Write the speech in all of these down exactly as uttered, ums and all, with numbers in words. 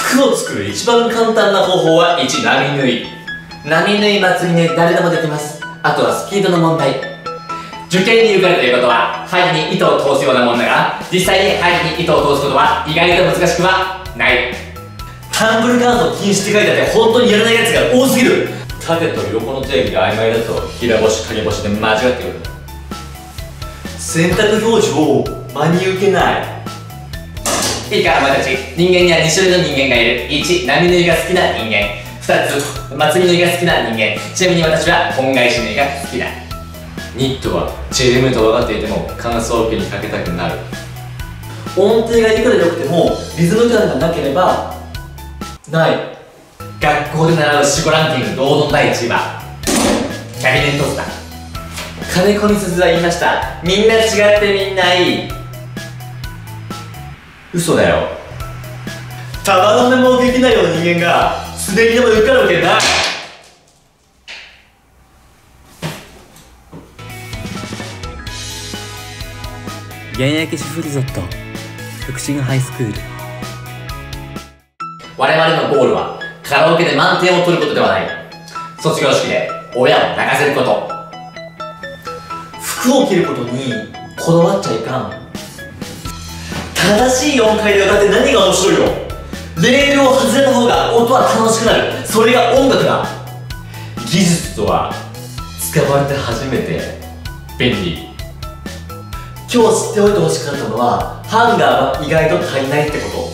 服を作る一番簡単な方法はいち、波縫い。波縫い、まつり縫い、誰でもできます。あとはスピードの問題。受験に受かるということは針に糸を通すようなもんだが、実際に針に糸を通すことは意外と難しくはない。タンブル乾燥禁止って書いてあって本当にやらないやつが多すぎる。縦と横の定義が曖昧だと平干し影干しで間違ってくる。選択表示を真に受けない。いいかお前たち、人間にはに種類の人間がいる。いち、波縫いが好きな人間。ふたつ、まつり縫いが好きな人間。ちなみに私は本返し縫いが好きだ。ニットはチェルムと分かっていても乾燥機にかけたくなる。音程がいくら良くてもリズム感がなければない。学校で習う四五ランキング堂々第いちいはキャビネットスだ。金子みすずは言いました。みんな違ってみんないい。嘘だよ。たまの目もできないような人間が滑りでも受かるわけない。 現役主婦リゾット福祉ハイスクール。 我々のゴールはカラオケで満点を取ることではない。卒業式で親を泣かせること。服を着ることにこだわっちゃいかん。正しい音階で歌って何が面白いよ。レールを外れた方が音は楽しくなる。それが音楽だ。技術とは使われて初めて便利。今日知っておいてほしかったのはハンガーは意外と足りないってこと。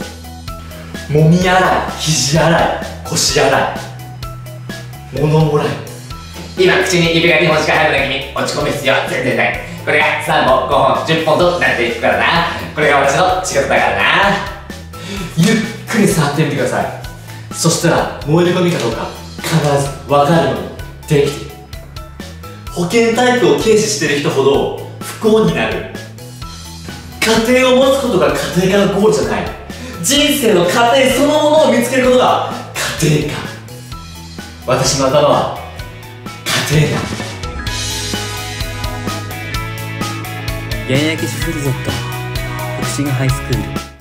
もみ洗い、肘洗い、腰洗い、物もらい。今口に指がにほんしか入らない君、落ち込む必要は全然ない。これがさんぼん、ごほん、じゅっぽんとなっていくからな。これが私の仕事だからな。ゆっくり触ってみてください。そしたら燃えるゴミかどうか必ず分かるようにできている。保険タイプを軽視している人ほど不幸になる。家庭を持つことが家庭科のゴールじゃない。人生の過程そのものを見つけることが家庭科。私の頭は家庭だ。 現役主婦リゾット福祉ハイスクール。